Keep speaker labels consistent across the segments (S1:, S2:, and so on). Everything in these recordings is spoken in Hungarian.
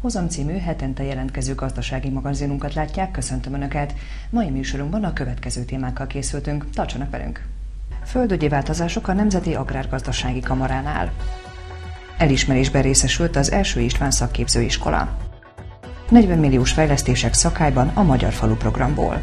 S1: Hozam című hetente jelentkező gazdasági magazinunkat látják, köszöntöm Önöket. Mai műsorunkban a következő témákkal készültünk, tartsanak velünk! Földügyi változások a Nemzeti Agrárgazdasági Kamaránál. Elismerésben részesült az első István szakképzőiskola. 40 milliós fejlesztések Szakályban a Magyar Falu programból.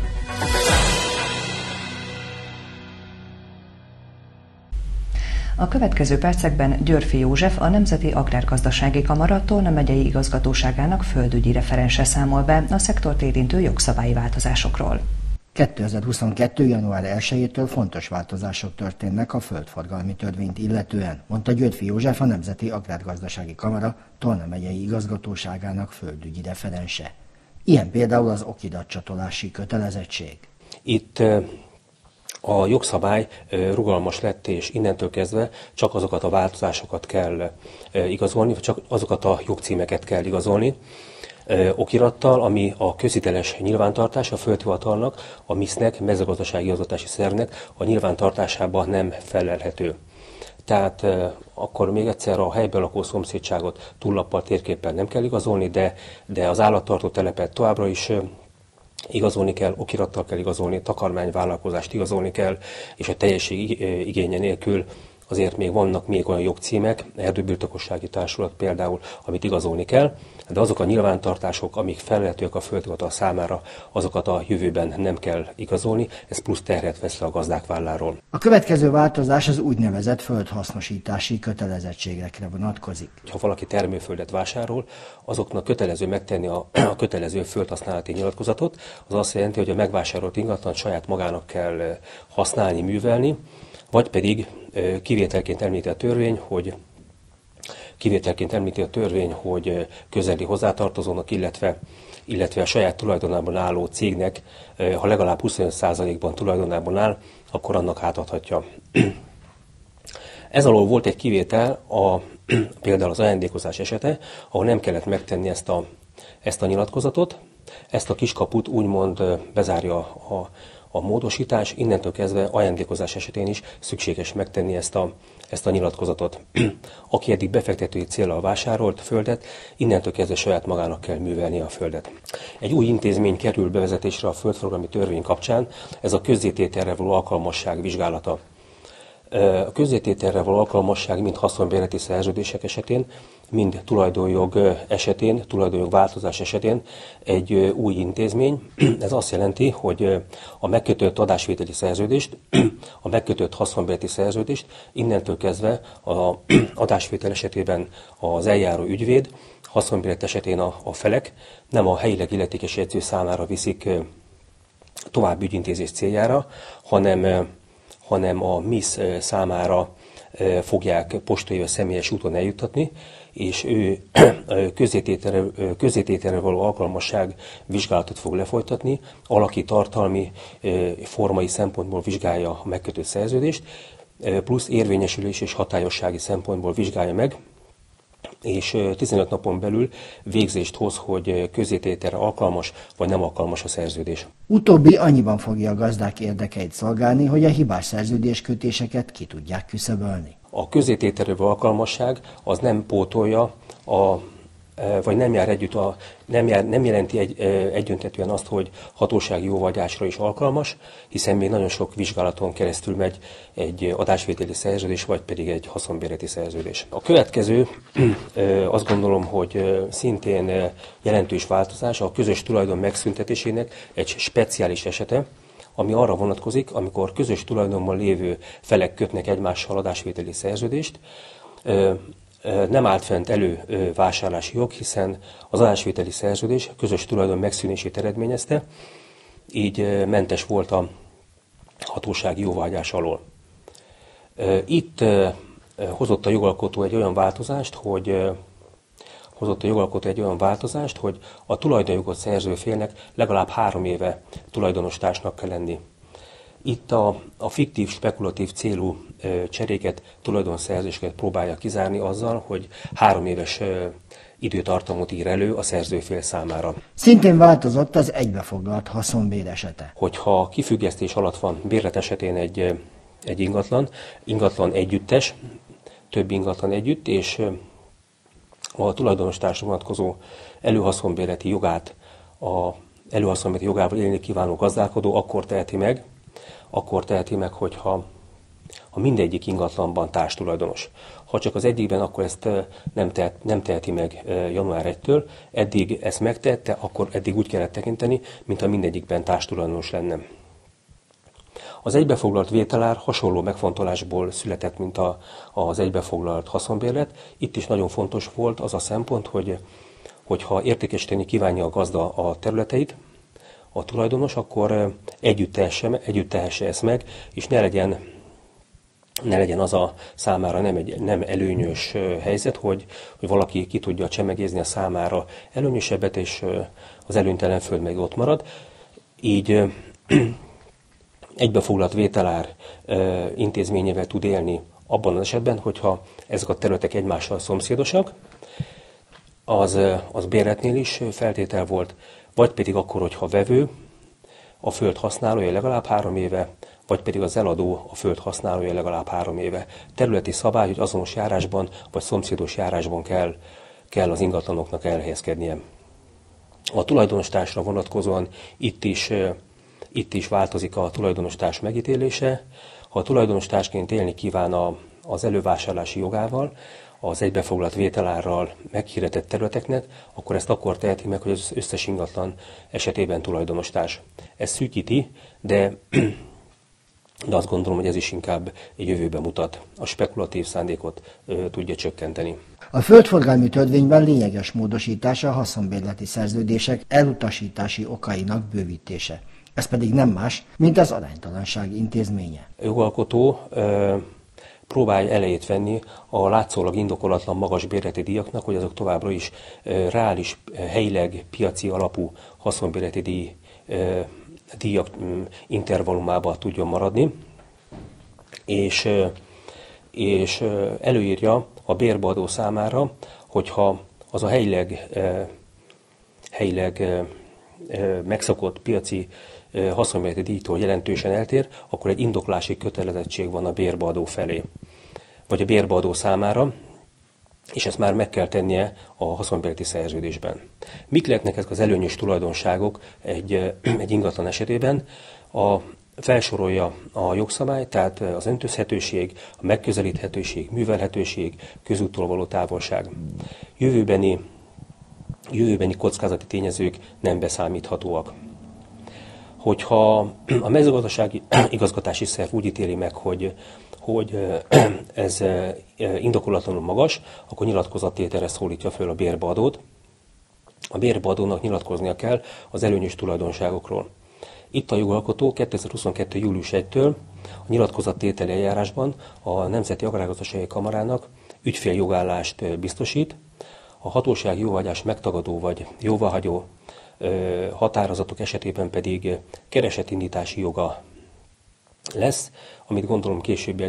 S1: A következő percekben Györffy József, a Nemzeti Agrárgazdasági Kamara Tolna megyei igazgatóságának földügyi referense számol be a szektort érintő jogszabályi változásokról.
S2: 2022. január 1-től fontos változások történnek a földforgalmi törvényt illetően, mondta Györffy József, a Nemzeti Agrárgazdasági Kamara Tolna megyei igazgatóságának földügyi referense. Ilyen például az okiratcsatolási kötelezettség.
S3: Itt a jogszabály rugalmas lett, és innentől kezdve csak azokat a változásokat kell igazolni, vagy csak azokat a jogcímeket kell igazolni okirattal, ami a közhiteles nyilvántartás a földhivatalnak, a MISZ-nek, mezőgazdasági igazgatási szervnek a nyilvántartásában nem felelhető. Tehát akkor még egyszer a helyben lakó szomszédságot túllappal, térképpen nem kell igazolni, de az állattartó telepet továbbra is igazolni kell, okirattal kell igazolni, takarmányvállalkozást igazolni kell, és a teljesség igénye nélkül azért még vannak még olyan jogcímek, erdőbirtokossági társulat például, amit igazolni kell, de azok a nyilvántartások, amik felelhetőek a földhivatal számára, azokat a jövőben nem kell igazolni, ez plusz terhet vesz le a gazdák válláról.
S2: A következő változás az úgynevezett földhasznosítási kötelezettségekre vonatkozik.
S3: Ha valaki termőföldet vásárol, azoknak kötelező megtenni a kötelező földhasználati nyilatkozatot, az azt jelenti, hogy a megvásárolt ingatlan saját magának kell használni, művelni, vagy pedig kivételként említi a törvény, hogy közeli hozzátartozónak, illetve a saját tulajdonában álló cégnek, ha legalább 25%-ban tulajdonában áll, akkor annak átadhatja. Ez alól volt egy kivétel, például az ajándékozás esete, ahol nem kellett megtenni ezt a nyilatkozatot. Ezt a kiskaput úgymond bezárja a módosítás, innentől kezdve ajándékozás esetén is szükséges megtenni ezt a nyilatkozatot. Aki eddig befektetői céllal vásárolt földet, innentől kezdve saját magának kell művelni a földet. Egy új intézmény kerül bevezetésre a földforgalmi törvény kapcsán, ez a közzétételre való alkalmasság vizsgálata. A közzétételre való alkalmasság mind haszonbérleti szerződések esetén, mind tulajdonjog esetén, tulajdonjog változás esetén egy új intézmény. Ez azt jelenti, hogy a megkötött adásvételi szerződést, a megkötött haszonbérleti szerződést innentől kezdve az adásvétel esetében az eljáró ügyvéd, haszonbérlet esetén a felek nem a helyileg illetékes jegyző számára viszik tovább ügyintézés céljára, hanem a MISZ számára fogják postai vagy személyes úton eljuttatni, és ő közzétételre való alkalmasság vizsgálatot fog lefolytatni, alaki, tartalmi, formai szempontból vizsgálja a megkötött szerződést, plusz érvényesülés és hatályossági szempontból vizsgálja meg, és 15 napon belül végzést hoz, hogy közzétételre alkalmas vagy nem alkalmas a szerződés.
S2: Utóbbi annyiban fogja a gazdák érdekeit szolgálni, hogy a hibás szerződéskötéseket ki tudják küszöbölni.
S3: A közzétételre való alkalmasság az nem pótolja, vagy nem jár együtt, nem jelenti egyöntetűen azt, hogy hatósági jóváhagyásra is alkalmas, hiszen még nagyon sok vizsgálaton keresztül megy egy adásvételi szerződés, vagy pedig egy haszonbérleti szerződés. A következő, azt gondolom, hogy szintén jelentős változás a közös tulajdon megszüntetésének egy speciális esete, ami arra vonatkozik, amikor közös tulajdonban lévő felek kötnek egymással adásvételi szerződést, nem állt fent vásárlási jog, hiszen az adásvételi szerződés közös tulajdon megszűnését eredményezte, így mentes volt a hatósági jóváhagyás alól. Itt hozott a jogalkotó egy olyan változást, hogy a tulajdonjogot szerző félnek legalább 3 éve tulajdonostársnak kell lenni. Itt a fiktív, spekulatív célú cseréket, tulajdonszerzéseket próbálja kizárni azzal, hogy 3 éves időtartamot ír elő a szerzőfél számára.
S2: Szintén változott az egybefoglalt haszonbér esete.
S3: Hogyha kifüggesztés alatt van bérlet esetén egy ingatlan együttes, több ingatlan együtt, és a tulajdonostársra vonatkozó előhaszonbérleti jogával élni kívánó gazdálkodó akkor teheti meg, hogyha mindegyik ingatlanban társtulajdonos. Ha csak az egyikben, akkor ezt nem teheti meg január 1-től. Eddig ezt megtehette, akkor eddig úgy kellett tekinteni, mintha mindegyikben társtulajdonos lenne. Az egybefoglalt vételár hasonló megfontolásból született, mint az egybefoglalt haszonbérlet. Itt is nagyon fontos volt az a szempont, hogyha értékesíteni kívánja a gazda a területeit, a tulajdonos, akkor együtt tehesse ezt meg, és ne legyen az a számára nem előnyös helyzet, hogy valaki ki tudja csemegézni a számára előnyösebbet, és az előnytelen föld meg ott marad. Így egybefoglalt vételár intézményével tud élni abban az esetben, hogyha ezek a területek egymással szomszédosak, az bérletnél is feltétel volt, vagy pedig akkor, hogyha vevő, a föld használója legalább 3 éve, vagy pedig az eladó, a föld használója legalább 3 éve. Területi szabály, hogy azonos járásban, vagy szomszédos járásban kell az ingatlanoknak elhelyezkednie. A tulajdonostársra vonatkozóan itt is változik a tulajdonostárs megítélése. Ha a tulajdonostársként élni kíván az elővásárlási jogával, az egybefoglalt vételárral meghirdetett területeknek, akkor ezt akkor teheti meg, hogy az összes ingatlan esetében tulajdonostárs. Ez szűkíti, de azt gondolom, hogy ez is inkább egy jövőbe mutat. A spekulatív szándékot tudja csökkenteni.
S2: A földforgalmi törvényben lényeges módosítása a haszonbérleti szerződések elutasítási okainak bővítése. Ez pedig nem más, mint az aránytalanság intézménye.
S3: A jogalkotó próbálja elejét venni a látszólag indokolatlan magas bérleti díjaknak, hogy azok továbbra is reális, helyileg piaci alapú haszonbérleti díjak intervallumában tudjon maradni, és előírja a bérbeadó számára, hogyha az a helyileg megszokott piaci haszonbérleti díjtól jelentősen eltér, akkor egy indoklási kötelezettség van a bérbeadó felé, vagy a bérbeadó számára, és ezt már meg kell tennie a haszonbérleti szerződésben. Mik lehetnek ezek az előnyös tulajdonságok egy ingatlan esetében? Felsorolja a jogszabály, tehát az öntözhetőség, a megközelíthetőség, művelhetőség, közúttól való távolság. Jövőbeni kockázati tényezők nem beszámíthatóak. Hogyha a mezőgazdasági igazgatási szerv úgy ítéli meg, hogy ez indokolatlanul magas, akkor nyilatkozattételre szólítja föl a bérbeadót. A bérbeadónak nyilatkoznia kell az előnyös tulajdonságokról. Itt a jogalkotó 2022. július 1-től a nyilatkozattételi eljárásban a Nemzeti Agrárgazdasági Kamarának ügyféljogállást biztosít, a hatósági jóváhagyás megtagadó vagy jóváhagyó határozatok esetében pedig keresetindítási joga lesz, amit gondolom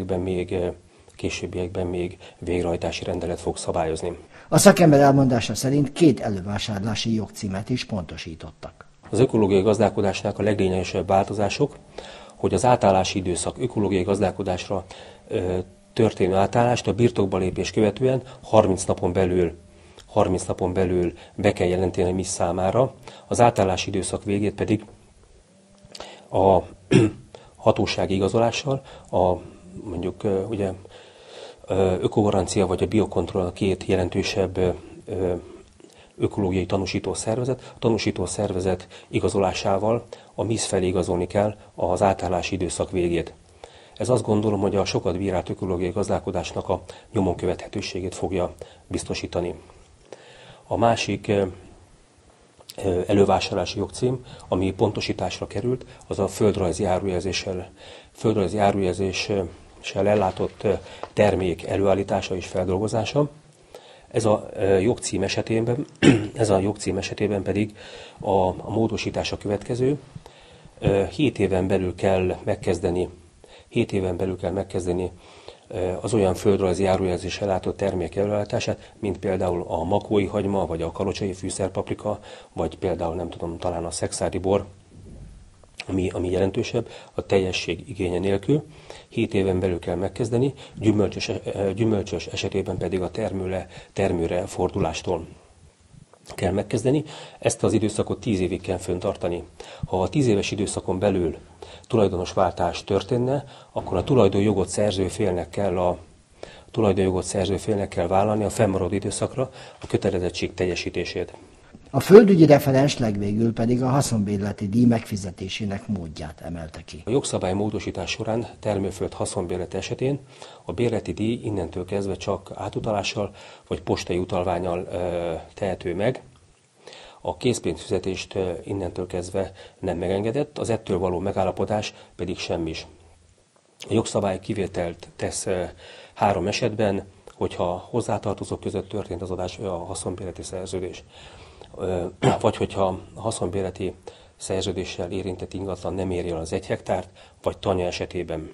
S3: későbbiekben még végrehajtási rendelet fog szabályozni.
S2: A szakember elmondása szerint 2 elővásárlási jogcímet is pontosítottak.
S3: Az ökológiai gazdálkodásnak a leglényegesebb változások, hogy az átállási időszak ökológiai gazdálkodásra történő átállást a birtokba lépés követően 30 napon belül be kell jelenteni a MISZ számára, az átállási időszak végét pedig a hatósági igazolással, mondjuk ugye ökogarancia vagy a biokontroll a 2 jelentősebb ökológiai tanúsítószervezet. A tanúsítószervezet igazolásával a MISZ felé igazolni kell az átállási időszak végét. Ez azt gondolom, hogy a sokat bírált ökológiai gazdálkodásnak a nyomon követhetőségét fogja biztosítani. A másik elővásárlási jogcím, ami pontosításra került, az a földrajzi árujelzéssel ellátott termék előállítása és feldolgozása. Ez a jogcím esetében pedig a módosítása következő. 7 éven belül kell megkezdeni az olyan földrajzi árujelzéssel ellátott termék előállítását, mint például a makói hagyma, vagy a kalocsai fűszerpaprika, vagy például talán a szexádi bor, ami jelentősebb, a teljesség igénye nélkül. 7 éven belül kell megkezdeni, gyümölcsös esetében pedig a termőre fordulástól. kell megkezdeni. Ezt az időszakot 10 évig kell fenntartani. Ha a 10 éves időszakon belül tulajdonosváltás történne, akkor a tulajdonjogot szerző félnek kell vállalni a fennmaradó időszakra a kötelezettség teljesítését.
S2: A földügyi referens legvégül pedig a haszonbérleti díj megfizetésének módját emelte ki.
S3: A jogszabály módosítás során termőföld haszonbérlete esetén a bérleti díj innentől kezdve csak átutalással vagy postai utalvánnyal tehető meg. A készpénzfizetést innentől kezdve nem megengedett, az ettől való megállapodás pedig semmis. A jogszabály kivételt tesz 3 esetben, hogyha hozzátartozók között történt az adás a haszonbérleti szerződés, vagy hogyha a haszonbérleti szerződéssel érintett ingatlan nem éri el az 1 hektárt, vagy tanya esetében.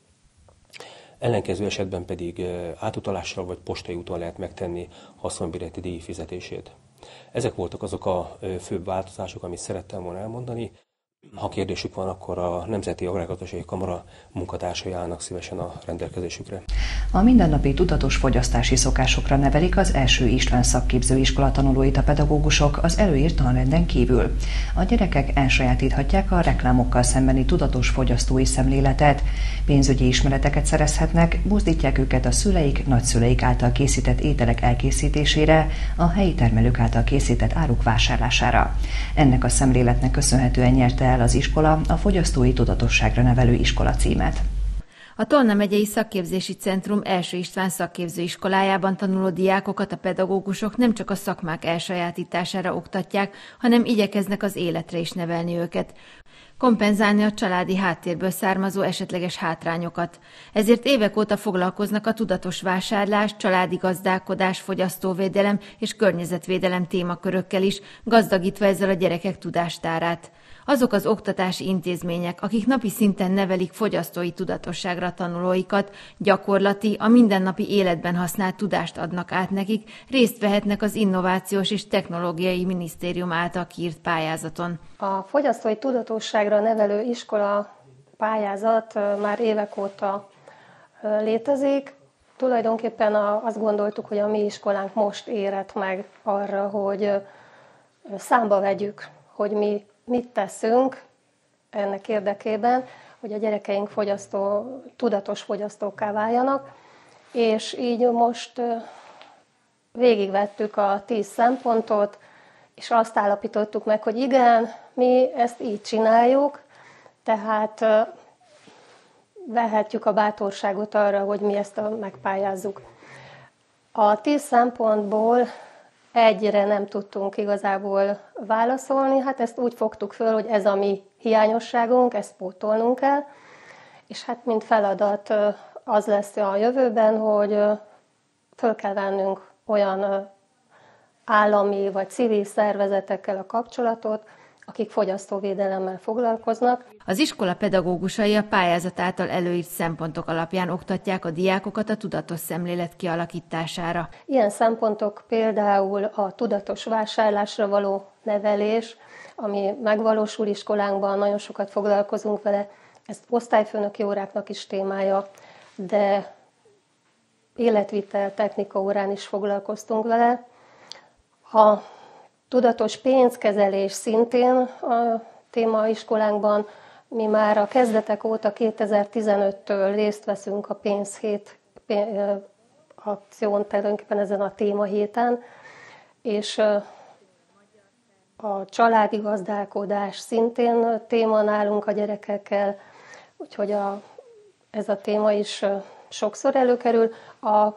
S3: Ellenkező esetben pedig átutalással vagy postai úton lehet megtenni haszonbérleti díj fizetését. Ezek voltak azok a főbb változások, amit szerettem volna elmondani. Ha kérdésük van, akkor a Nemzeti Agrárgazdasági Kamara munkatársai állnak szívesen a rendelkezésükre.
S1: A mindennapi tudatos fogyasztási szokásokra nevelik az első István szakképzőiskola tanulóit a pedagógusok az előírt tanrenden kívül. A gyerekek elsajátíthatják a reklámokkal szembeni tudatos fogyasztói szemléletet, pénzügyi ismereteket szerezhetnek, buzdítják őket a szüleik, nagyszüleik által készített ételek elkészítésére, a helyi termelők által készített áruk vásárlására. Ennek a szemléletnek köszönhetően nyerte el az iskola a fogyasztói tudatosságra nevelő iskola címet.
S4: A Tolna megyei szakképzési centrum első István szakképzőiskolájában tanuló diákokat a pedagógusok nem csak a szakmák elsajátítására oktatják, hanem igyekeznek az életre is nevelni őket, kompenzálni a családi háttérből származó esetleges hátrányokat. Ezért évek óta foglalkoznak a tudatos vásárlás, családi gazdálkodás, fogyasztóvédelem és környezetvédelem témakörökkel is, gazdagítva ezzel a gyerekek tudástárát. Azok az oktatási intézmények, akik napi szinten nevelik fogyasztói tudatosságra tanulóikat, gyakorlati, a mindennapi életben használt tudást adnak át nekik, részt vehetnek az Innovációs és Technológiai Minisztérium által kiírt pályázaton.
S5: A fogyasztói tudatosságra nevelő iskola pályázat már évek óta létezik. Tulajdonképpen azt gondoltuk, hogy a mi iskolánk most érett meg arra, hogy számba vegyük, hogy mi mit teszünk ennek érdekében, hogy a gyerekeink tudatos fogyasztókká váljanak, és így most végigvettük a 10 szempontot, és azt állapítottuk meg, hogy igen, mi ezt így csináljuk, tehát vehetjük a bátorságot arra, hogy mi ezt megpályázzuk. A 10 szempontból egyre nem tudtunk igazából válaszolni, hát ezt úgy fogtuk föl, hogy ez a mi hiányosságunk, ezt pótolnunk kell, és hát mint feladat az lesz a jövőben, hogy föl kell vennünk olyan állami vagy civil szervezetekkel a kapcsolatot, akik fogyasztóvédelemmel foglalkoznak.
S4: Az iskola pedagógusai a pályázat által előírt szempontok alapján oktatják a diákokat a tudatos szemlélet kialakítására.
S5: Ilyen szempontok például a tudatos vásárlásra való nevelés, ami megvalósul iskolánkban, nagyon sokat foglalkozunk vele, ezt osztályfőnöki óráknak is témája, de életvitel technika órán is foglalkoztunk vele. A tudatos pénzkezelés szintén a téma iskolánkban. Mi már a kezdetek óta 2015-től részt veszünk a pénzhét akción, tulajdonképpen ezen a témahéten, és a családi gazdálkodás szintén téma nálunk a gyerekekkel, úgyhogy ez a téma is sokszor előkerül. A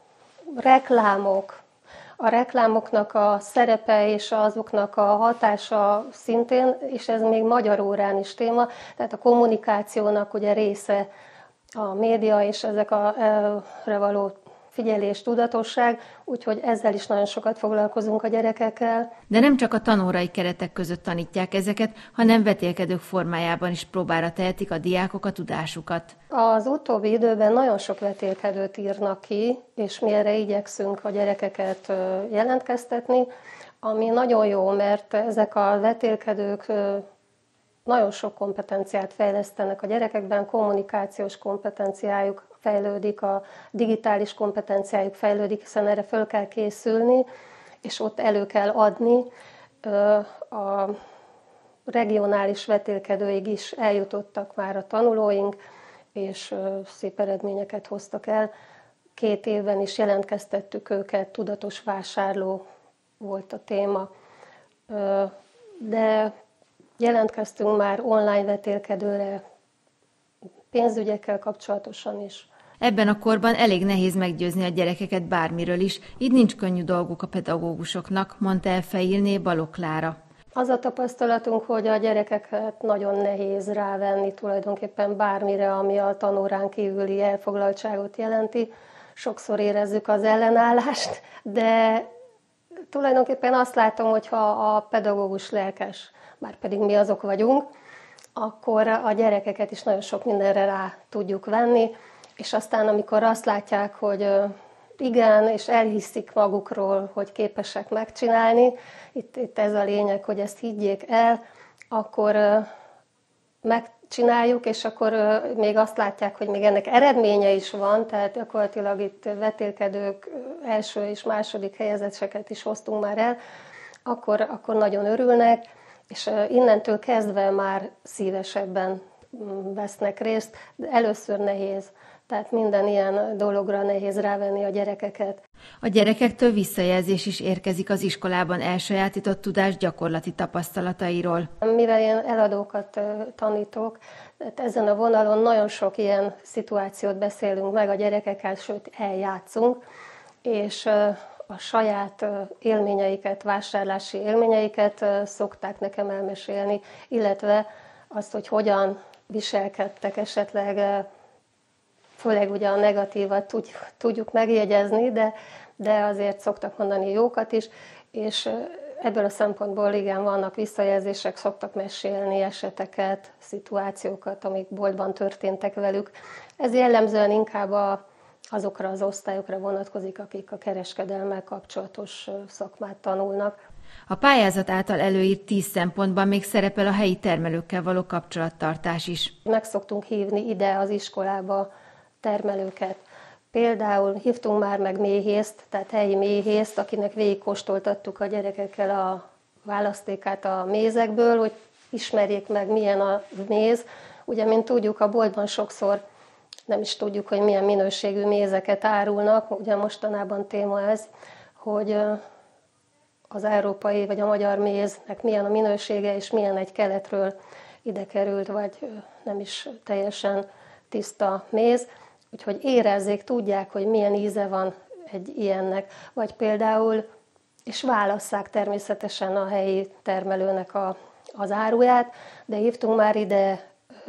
S5: reklámoknak a szerepe és azoknak a hatása szintén, és ez még magyar órán is téma, tehát a kommunikációnak ugye része a média és erre való figyelés, tudatosság, úgyhogy ezzel is nagyon sokat foglalkozunk a gyerekekkel.
S4: De nem csak a tanórai keretek között tanítják ezeket, hanem vetélkedők formájában is próbára tehetik a diákok a tudásukat.
S5: Az utóbbi időben nagyon sok vetélkedőt írnak ki, és mi erre igyekszünk a gyerekeket jelentkeztetni, ami nagyon jó, mert ezek a vetélkedők nagyon sok kompetenciát fejlesztenek a gyerekekben, kommunikációs kompetenciájuk fejlődik, a digitális kompetenciájuk fejlődik, hiszen erre föl kell készülni, és ott elő kell adni. A regionális vetélkedőig is eljutottak már a tanulóink, és szép eredményeket hoztak el. 2 évben is jelentkeztettük őket, tudatos vásárló volt a téma, de jelentkeztünk már online vetélkedőre, pénzügyekkel kapcsolatosan is.
S4: Ebben a korban elég nehéz meggyőzni a gyerekeket bármiről is, így nincs könnyű dolguk a pedagógusoknak, mondta el Feilné Balogh Klára.
S5: Az a tapasztalatunk, hogy a gyerekeket nagyon nehéz rávenni tulajdonképpen bármire, ami a tanórán kívüli elfoglaltságot jelenti. Sokszor érezzük az ellenállást, de tulajdonképpen azt látom, hogy ha a pedagógus lelkes, már pedig mi azok vagyunk, akkor a gyerekeket is nagyon sok mindenre rá tudjuk venni, és aztán amikor azt látják, hogy igen, és elhiszik magukról, hogy képesek megcsinálni, itt ez a lényeg, hogy ezt higgyék el, akkor megcsináljuk, és akkor még azt látják, hogy még ennek eredménye is van, tehát gyakorlatilag itt vetélkedők első és második helyezetteket is hoztunk már el, akkor nagyon örülnek, és innentől kezdve már szívesebben vesznek részt, de először nehéz. Tehát minden ilyen dologra nehéz rávenni a gyerekeket.
S4: A gyerekektől visszajelzés is érkezik az iskolában elsajátított tudás gyakorlati tapasztalatairól.
S5: Mivel én eladókat tanítok, tehát ezen a vonalon nagyon sok ilyen szituációt beszélünk meg a gyerekekkel, sőt eljátszunk, és a saját élményeiket, vásárlási élményeiket szokták nekem elmesélni, illetve azt, hogy hogyan viselkedtek esetleg, főleg ugye a negatívat tudjuk megjegyezni, de azért szoktak mondani jókat is, és ebből a szempontból igen, vannak visszajelzések, szoktak mesélni eseteket, szituációkat, amik boltban történtek velük. Ez jellemzően inkább azokra az osztályokra vonatkozik, akik a kereskedelemmel kapcsolatos szakmát tanulnak.
S4: A pályázat által előírt 10 szempontban még szerepel a helyi termelőkkel való kapcsolattartás is.
S5: Meg szoktunk hívni ide az iskolába termelőket. Például hívtunk már meg méhészt, tehát helyi méhészt, akinek végigkóstoltattuk a gyerekekkel a választékát a mézekből, hogy ismerjék meg, milyen a méz. Ugye, mint tudjuk, a boltban sokszor nem is tudjuk, hogy milyen minőségű mézeket árulnak. Ugye mostanában téma ez, hogy az európai vagy a magyar méznek milyen a minősége, és milyen egy keletről ide került, vagy nem is teljesen tiszta méz. Úgyhogy érezzék, tudják, hogy milyen íze van egy ilyennek. Vagy például, és válasszák természetesen a helyi termelőnek az áruját, de hívtunk már ide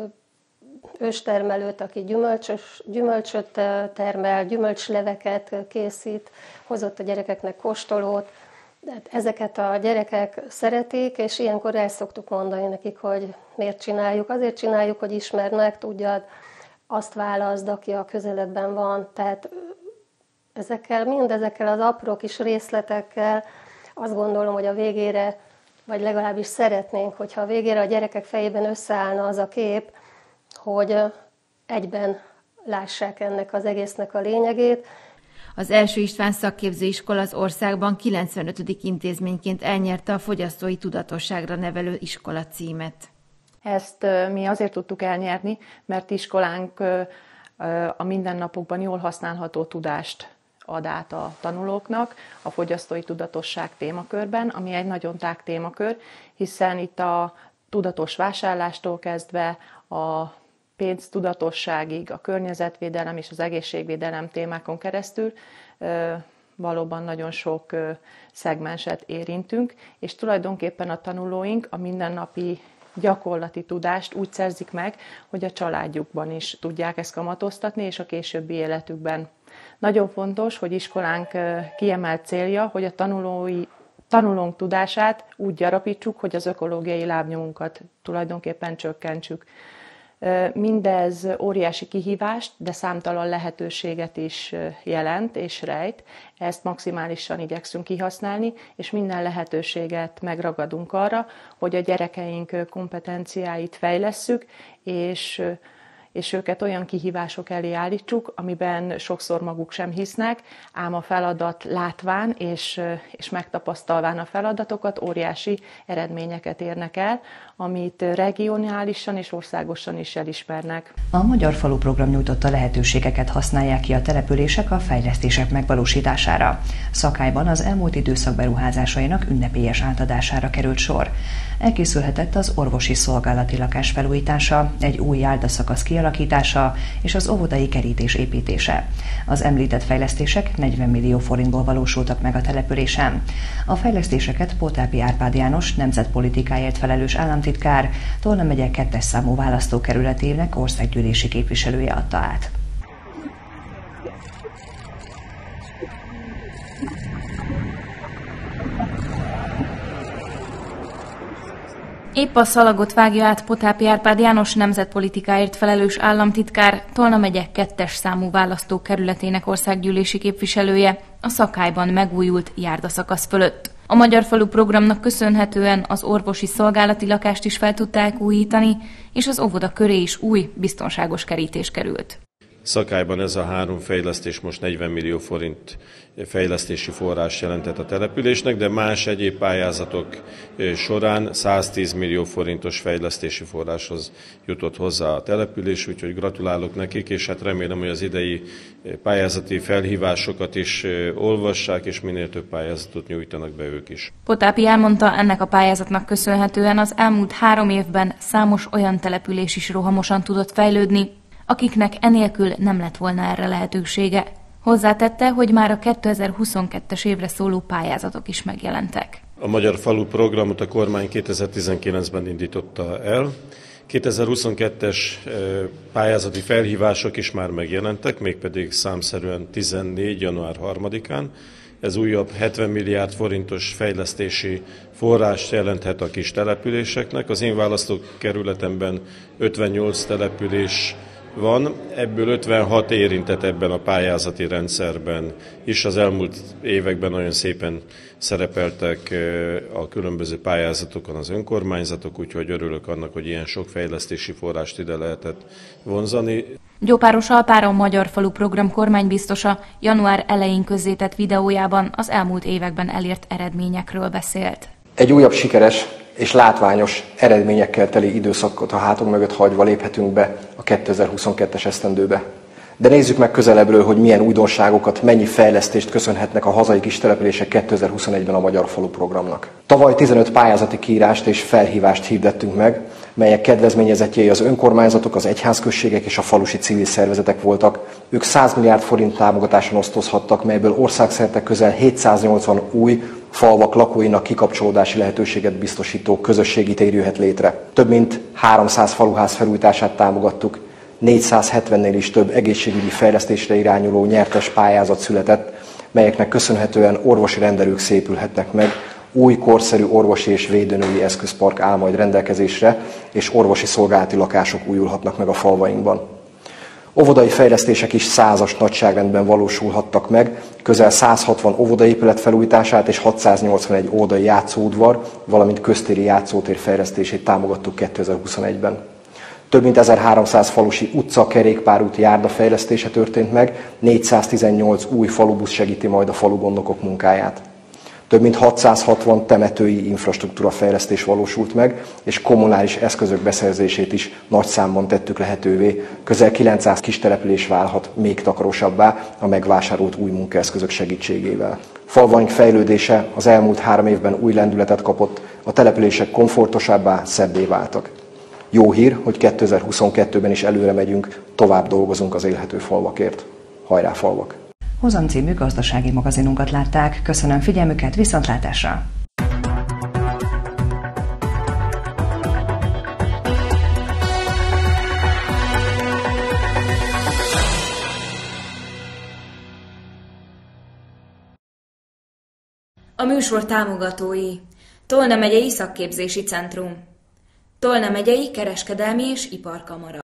S5: őstermelőt, aki gyümölcsöt termel, gyümölcsleveket készít, hozott a gyerekeknek kóstolót. De ezeket a gyerekek szeretik, és ilyenkor el szoktuk mondani nekik, hogy miért csináljuk. Azért csináljuk, hogy ismerd meg, tudjad, azt válaszd, aki a közeledben van. Tehát mindezekkel az apró kis részletekkel azt gondolom, hogy a végére, vagy legalábbis szeretnénk, hogyha a végére a gyerekek fejében összeállna az a kép, hogy egyben lássák ennek az egésznek a lényegét.
S4: Az Első István Szakképzőiskola az országban 95. intézményként elnyerte a fogyasztói tudatosságra nevelő iskola címet.
S6: Ezt mi azért tudtuk elnyerni, mert iskolánk a mindennapokban jól használható tudást ad át a tanulóknak a fogyasztói tudatosság témakörben, ami egy nagyon tág témakör, hiszen itt a tudatos vásárlástól kezdve a pénztudatosságig, a környezetvédelem és az egészségvédelem témákon keresztül valóban nagyon sok szegmenset érintünk, és tulajdonképpen a tanulóink a mindennapi gyakorlati tudást úgy szerzik meg, hogy a családjukban is tudják ezt kamatoztatni, és a későbbi életükben. Nagyon fontos, hogy iskolánk kiemelt célja, hogy a tanulónk tudását úgy gyarapítsuk, hogy az ökológiai lábnyomunkat tulajdonképpen csökkentsük. Mindez óriási kihívást, de számtalan lehetőséget is jelent és rejt. Ezt maximálisan igyekszünk kihasználni, és minden lehetőséget megragadunk arra, hogy a gyerekeink kompetenciáit fejlesszük, és és őket olyan kihívások elé állítsuk, amiben sokszor maguk sem hisznek, ám a feladat látván és megtapasztalván a feladatokat óriási eredményeket érnek el, amit regionálisan és országosan is elismernek.
S1: A Magyar Falu program nyújtotta lehetőségeket használják ki a települések a fejlesztések megvalósítására. Szakályban az elmúlt időszak beruházásainak ünnepélyes átadására került sor. Elkészülhetett az orvosi szolgálati lakás felújítása, egy új járdaszakasz kialakítása és az óvodai kerítés építése. Az említett fejlesztések 40 millió forintból valósultak meg a településen. A fejlesztéseket Potápi Árpád János nemzetpolitikáért felelős államtitkár, Tolna megye 2. számú választókerületének országgyűlési képviselője adta át.
S7: Épp a szalagot vágja át Potápi Árpád János nemzetpolitikáért felelős államtitkár, Tolna megye 2. számú választókerületének országgyűlési képviselője a Szakályban megújult járdaszakasz fölött. A Magyar Falu programnak köszönhetően az orvosi szolgálati lakást is fel tudták újítani, és az óvoda köré is új, biztonságos kerítés került.
S8: Szakályban ez a 3 fejlesztés most 40 millió forint fejlesztési forrás jelentett a településnek, de más egyéb pályázatok során 110 millió forintos fejlesztési forráshoz jutott hozzá a település, úgyhogy gratulálok nekik, és hát remélem, hogy az idei pályázati felhívásokat is olvassák, és minél több pályázatot nyújtanak be ők is.
S7: Potápi elmondta, ennek a pályázatnak köszönhetően az elmúlt 3 évben számos olyan település is rohamosan tudott fejlődni, akiknek enélkül nem lett volna erre lehetősége. Hozzátette, hogy már a 2022-es évre szóló pályázatok is megjelentek.
S8: A Magyar Falu programot a kormány 2019-ben indította el. 2022-es pályázati felhívások is már megjelentek, mégpedig számszerűen 14. január 3-án. Ez újabb 70 milliárd forintos fejlesztési forrást jelenthet a kis településeknek. Az én választókerületemben 58 település van, ebből 56 érintett ebben a pályázati rendszerben is. Az elmúlt években nagyon szépen szerepeltek a különböző pályázatokon az önkormányzatok, úgyhogy örülök annak, hogy ilyen sok fejlesztési forrást ide lehetett vonzani.
S7: Gyópáros Alpár, a Magyar Falu program kormánybiztosa január elején közzétett videójában az elmúlt években elért eredményekről beszélt.
S9: Egy újabb sikeres és látványos eredményekkel teli időszakot a hátunk mögött hagyva léphetünk be a 2022-es esztendőbe. De nézzük meg közelebbről, hogy milyen újdonságokat, mennyi fejlesztést köszönhetnek a hazai kistelepülések 2021-ben a Magyar Falu programnak. Tavaly 15 pályázati kiírást és felhívást hirdettünk meg, melyek kedvezményezettjei az önkormányzatok, az egyházközségek és a falusi civil szervezetek voltak. Ők 100 milliárd forint támogatáson osztozhattak, melyből országszerte közel 780 új falvak lakóinak kikapcsolódási lehetőséget biztosító közösségi tér jöhet létre. Több mint 300 faluház felújítását támogattuk, 470-nél is több egészségügyi fejlesztésre irányuló nyertes pályázat született, melyeknek köszönhetően orvosi rendelők szépülhetnek meg, új korszerű orvosi és védőnői eszközpark áll majd rendelkezésre, és orvosi szolgálati lakások újulhatnak meg a falvainkban. Óvodai fejlesztések is 100-as nagyságrendben valósulhattak meg, közel 160 óvodaépület felújítását és 681 óvodai játszóudvar, valamint köztéri játszótér fejlesztését támogattuk 2021-ben. Több mint 1300 falusi utca, kerékpárút, járda fejlesztése történt meg, 418 új falubusz segíti majd a falugondnokok munkáját. Több mint 660 temetői infrastruktúra fejlesztés valósult meg, és kommunális eszközök beszerzését is nagy számban tettük lehetővé. Közel 900 kistelepülés válhat még takarosabbá a megvásárolt új munkaeszközök segítségével. Falvaink fejlődése az elmúlt 3 évben új lendületet kapott, a települések komfortosabbá, szebbé váltak. Jó hír, hogy 2022-ben is előre megyünk, tovább dolgozunk az élhető falvakért. Hajrá falvak!
S1: Hozam című gazdasági magazinunkat látták. Köszönöm figyelmüket, viszontlátásra!
S7: A műsor támogatói: Tolna megyei szakképzési centrum, Tolna megyei kereskedelmi és iparkamara.